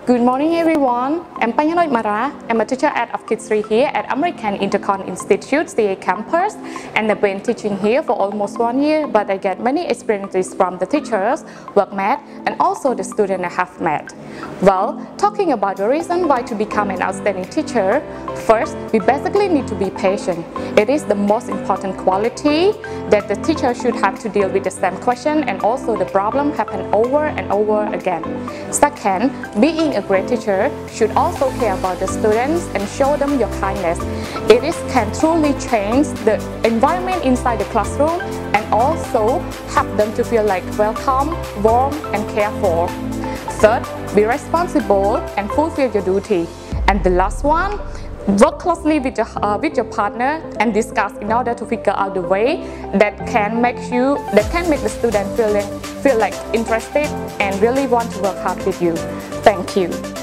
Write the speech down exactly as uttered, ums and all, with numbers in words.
Good morning everyone, I'm Panyanoit Mara. I'm a teacher at of Kids three here at American Intercon Institute C A campus, and I've been teaching here for almost one year, but I get many experiences from the teachers, workmates, and also the students I have met. Well, talking about the reason why to become an outstanding teacher, first, we basically need to be patient. It is the most important quality that the teacher should have to deal with the same question and also the problem happen over and over again. Second, being a great teacher should also care about the students and show them your kindness. It is can truly change the environment inside the classroom and also help them to feel like welcome, warm, and cared for. Third, be responsible and fulfill your duty. And the last one, work closely with your, uh, with your partner and discuss in order to figure out the way that can make you that can make the student feel, feel like interested and really want to work hard with you. Thank you.